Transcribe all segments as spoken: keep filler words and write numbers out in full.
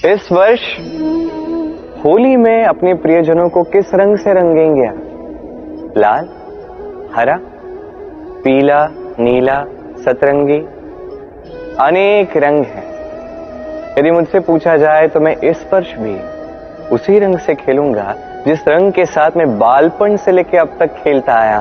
इस वर्ष होली में अपने प्रियजनों को किस रंग से रंगेंगे आप? लाल, हरा, पीला, नीला, सतरंगी, अनेक रंग हैं। यदि मुझसे पूछा जाए तो मैं इस वर्ष भी उसी रंग से खेलूंगा जिस रंग के साथ मैं बालपन से लेकर अब तक खेलता आया,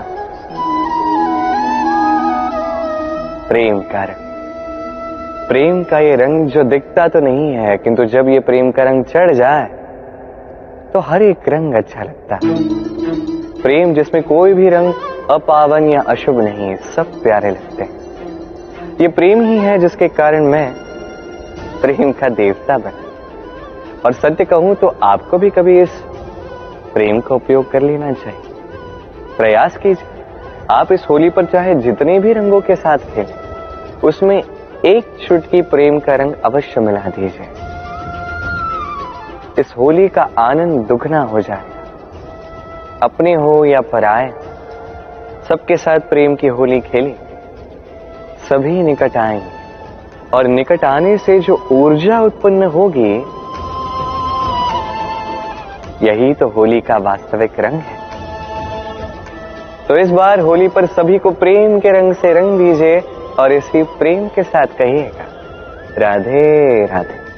प्रेम का रंग। प्रेम का ये रंग जो दिखता तो नहीं है, किंतु जब ये प्रेम का रंग चढ़ जाए तो हर एक रंग अच्छा लगता है। प्रेम जिसमें कोई भी रंग अपावन या अशुभ नहीं, सब प्यारे लगते हैं। ये प्रेम ही है जिसके कारण मैं प्रेम का देवता बना। और सत्य कहूं तो आपको भी कभी इस प्रेम का उपयोग कर लेना चाहिए। प्रयास कीजिए, आप इस होली पर चाहे जितने भी रंगों के साथ खेलें, उसमें एक चुटकी प्रेम का रंग अवश्य मिला दीजिए। इस होली का आनंद दुगना हो जाएगा। अपने हो या पराए, सबके साथ प्रेम की होली खेलें। सभी निकट आएंगे और निकट आने से जो ऊर्जा उत्पन्न होगी, यही तो होली का वास्तविक रंग है। तो इस बार होली पर सभी को प्रेम के रंग से रंग दीजिए और इसी प्रेम के साथ कहिएगा, राधे राधे।